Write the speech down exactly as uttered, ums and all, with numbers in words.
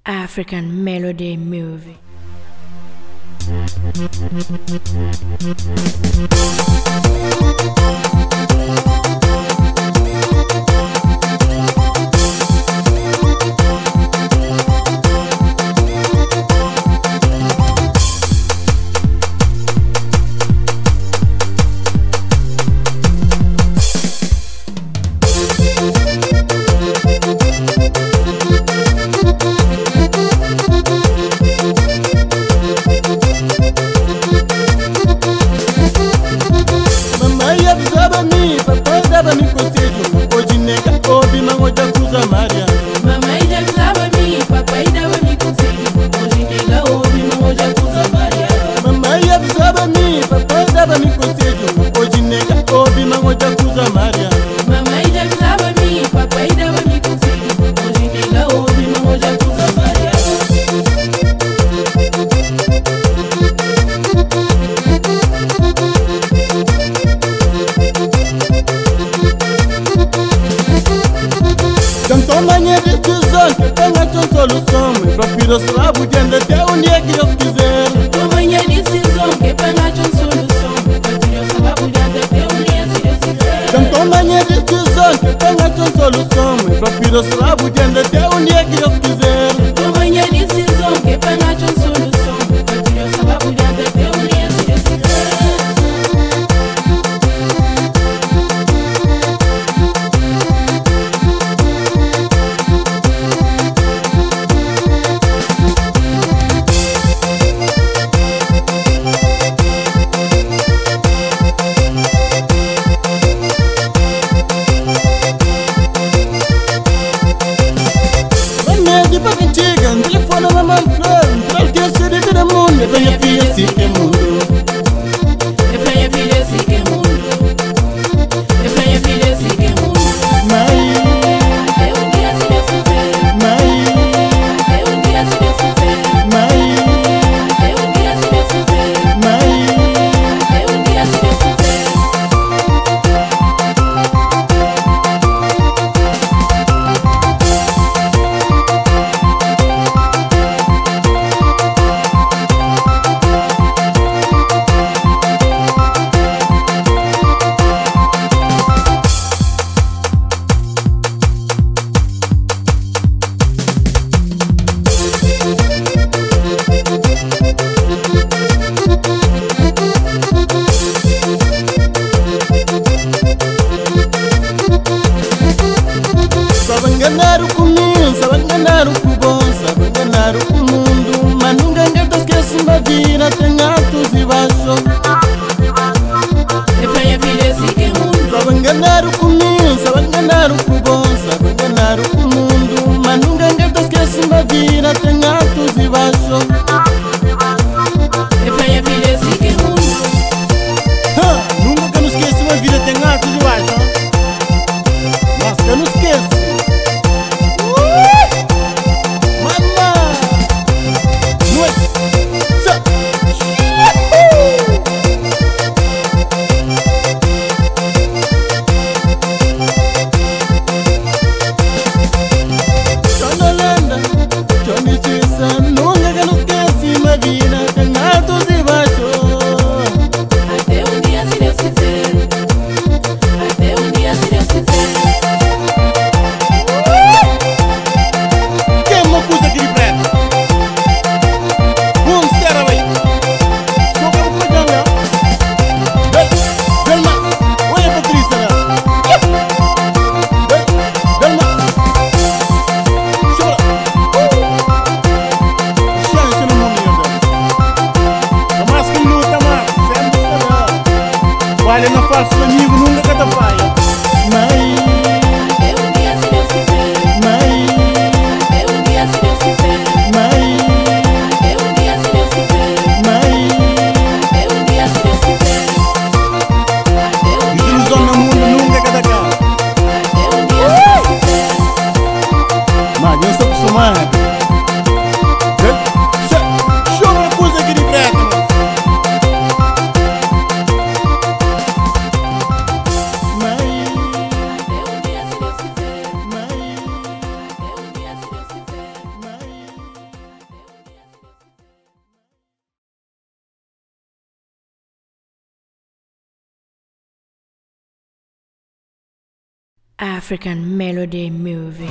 African melody movie. Solução, mas prefiro a sua budenda até onde é que eu quiser. Tomei a decisão que pega de solução, prefiro a sua budenda até onde é que eu quiser. Então tomei a decisão que pega de solução, mas prefiro a sua budenda até onde é que eu quiser. Tomei a decisão que pega de solução, prefiro a sua budenda até onde é que eu quiser. Telefone na mão, flor, que se de todo mundo, eu venho filha assim que é mundo. Eu venho filha assim que é mundo. Eu venho filha assim que é mundo. Mãe, até um dia se eu souber. mãe, até um dia se eu souber. mãe, até um dia se eu souber. mãe, até um dia se eu souber. African Melody Movie.